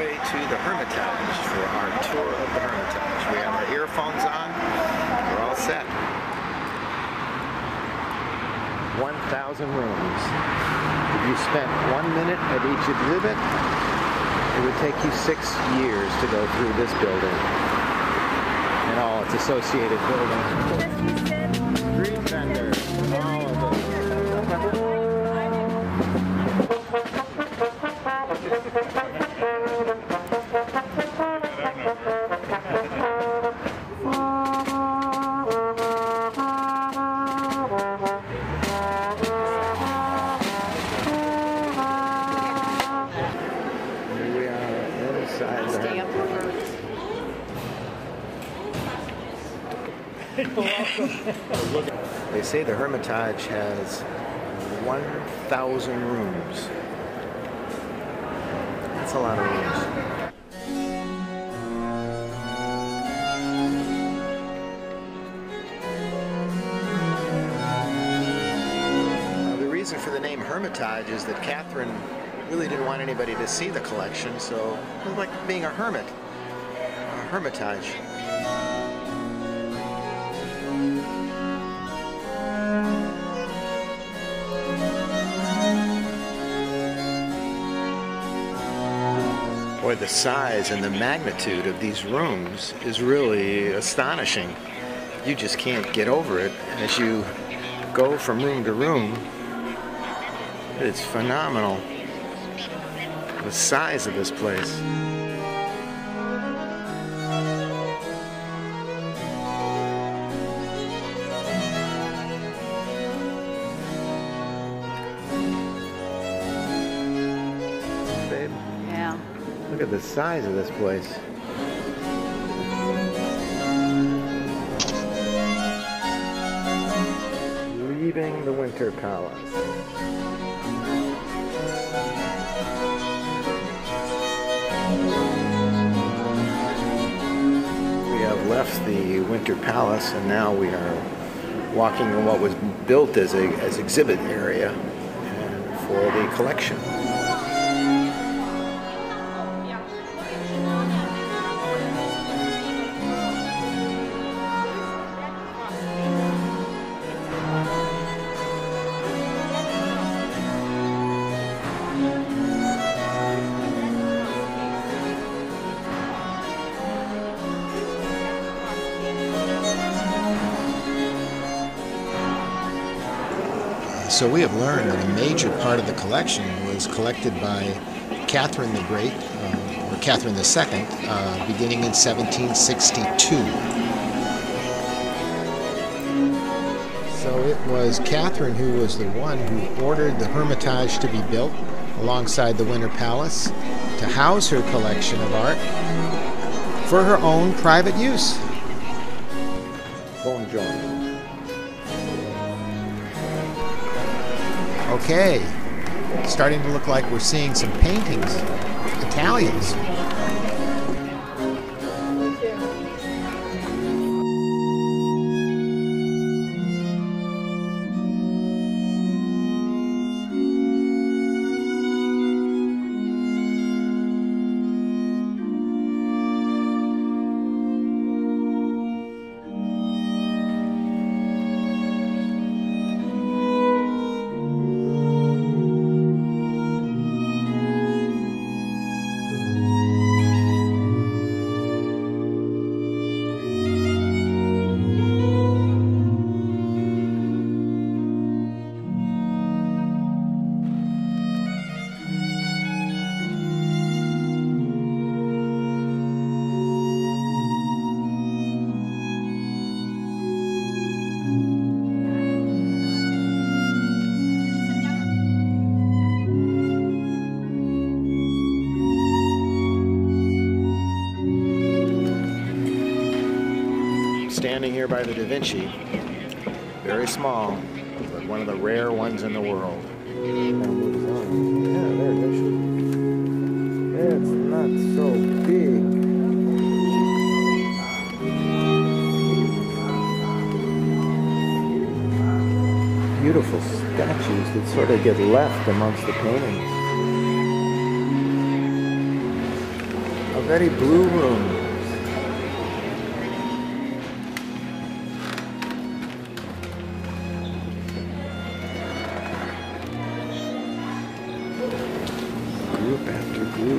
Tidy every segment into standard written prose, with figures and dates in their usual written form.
way to the Hermitage for our tour of the Hermitage. We have our earphones on. We're all set. 1,000 rooms. If you spent 1 minute at each exhibit, it would take you 6 years to go through this building and all its associated buildings. Street vendors, all of it. They say the Hermitage has 1,000 rooms. That's a lot of rooms. Now, the reason for the name Hermitage is that Catherine really didn't want anybody to see the collection, so it was like being a hermit, a hermitage. Boy, the size and the magnitude of these rooms is really astonishing. You just can't get over it. As you go from room to room, it's phenomenal. The size of this place. Babe? Yeah. Look at the size of this place. Leaving the Winter Palace. We have left the Winter Palace and now we are walking in what was built as exhibit area for the collection. So we have learned that a major part of the collection was collected by Catherine the Great, or Catherine II, beginning in 1762. So it was Catherine who was the one who ordered the Hermitage to be built alongside the Winter Palace to house her collection of art for her own private use. Buongiorno. Okay, starting to look like we're seeing some paintings, Italians. Standing here by the Da Vinci, very small, but one of the rare ones in the world. Yeah, there it is. It's not so big. Beautiful statues that sort of get left amongst the paintings. Very blue room. Group after group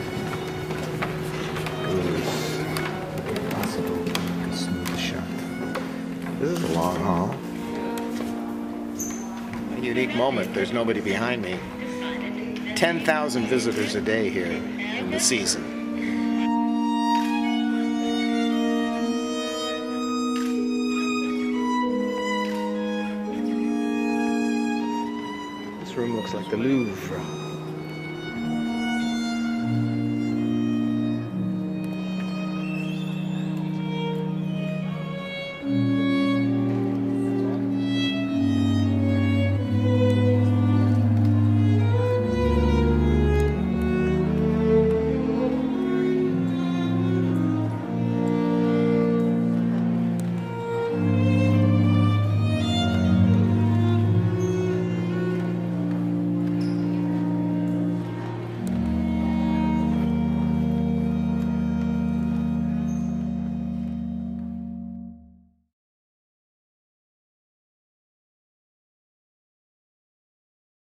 goes impossible to make a smooth shot. This is a long haul. A unique moment. There's nobody behind me. 10,000 visitors a day here in the season. This room looks like the Louvre.